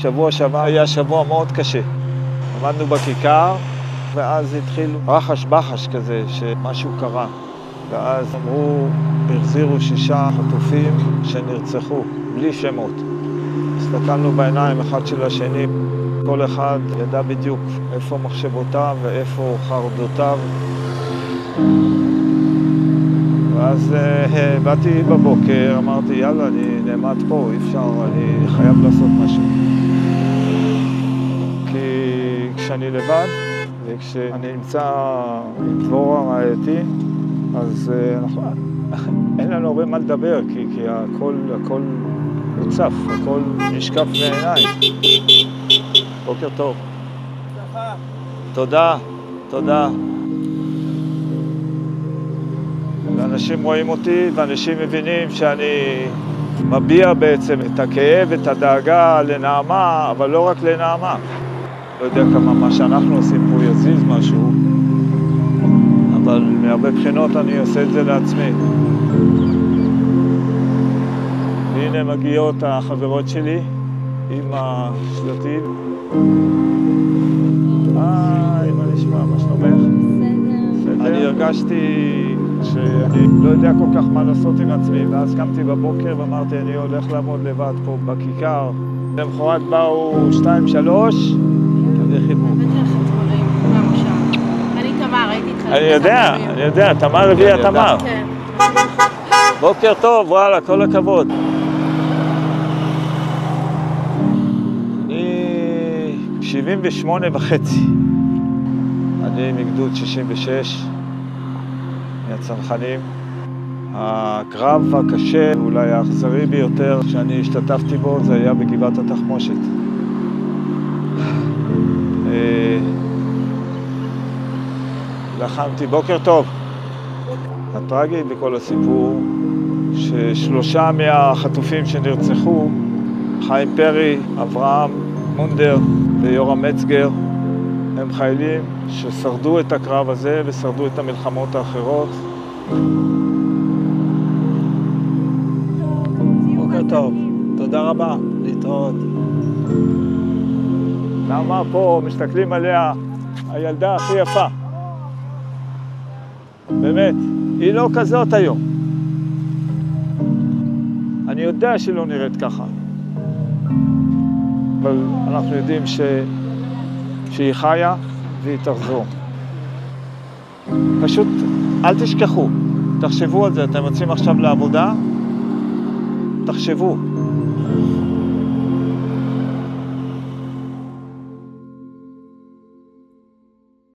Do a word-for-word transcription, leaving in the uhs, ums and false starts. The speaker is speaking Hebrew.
שבוע שעבר היה שבוע מאוד קשה. עמדנו בכיכר, ואז התחיל רחש בחש כזה, שמשהו קרה. ואז אמרו, החזירו שישה חטופים שנרצחו, בלי שמות. הסתכלנו בעיניים אחד של השני, כל אחד ידע בדיוק איפה מחשבותיו ואיפה חרדותיו. ואז uh, באתי בבוקר, אמרתי, יאללה, אני נעמד פה, אי אפשר, אני חייב לעשות משהו. כי כשאני לבד, וכשאני נמצא עם דבורה רעייתי, אז uh, אנחנו, אין לנו הרבה מה לדבר, כי, כי הכל, הכל מוצף, הכל נשקף בעיניי. בוקר טוב. תודה, תודה. ואנשים רואים אותי, ואנשים מבינים שאני מביע בעצם את הכאב, את הדאגה לנעמה, אבל לא רק לנעמה. לא יודע כמה מה שאנחנו עושים פה יזיז משהו, אבל מהרבה בחינות אני עושה את זה לעצמי. והנה מגיעות החברות שלי עם השלטים. היי, מה נשמע? מה שלומך? בסדר. אני הרגשתי שאני לא יודע כל כך מה לעשות עם עצמי, ואז קמתי בבוקר ואמרתי, אני הולך לעמוד לבד פה בכיכר. למחרת באו שתיים, שלוש, כזה חיבור. הבאתי לכם דברים, מהמושב. אני תמר, הייתי איתך. אני יודע, אני יודע, תמר הביאה תמר. כן. בוקר טוב, וואלה, כל הכבוד. אני שבעים ושמונה וחצי. אני מגדוד שישים ושש. מהצנחנים. הקרב הקשה, אולי האכזרי ביותר שאני השתתפתי בו, זה היה בגבעת התחמושת. לחמתי, בוקר טוב. הטרגי בכל הסיפור, ששלושה מהחטופים שנרצחו, חיים פרי, אברהם מונדר ויורם מצגר, הם חיילים ששרדו את הקרב הזה ושרדו את המלחמות האחרות. בוקר טוב, תודה רבה, להתראות. נעמה פה, מסתכלים עליה, הילדה הכי יפה. באמת, היא לא כזאת היום. אני יודע שהיא לא נראית ככה. אבל אנחנו יודעים ש... שהיא חיה והיא תחזור. פשוט אל תשכחו, תחשבו על זה, אתם יוצאים עכשיו לעבודה, תחשבו.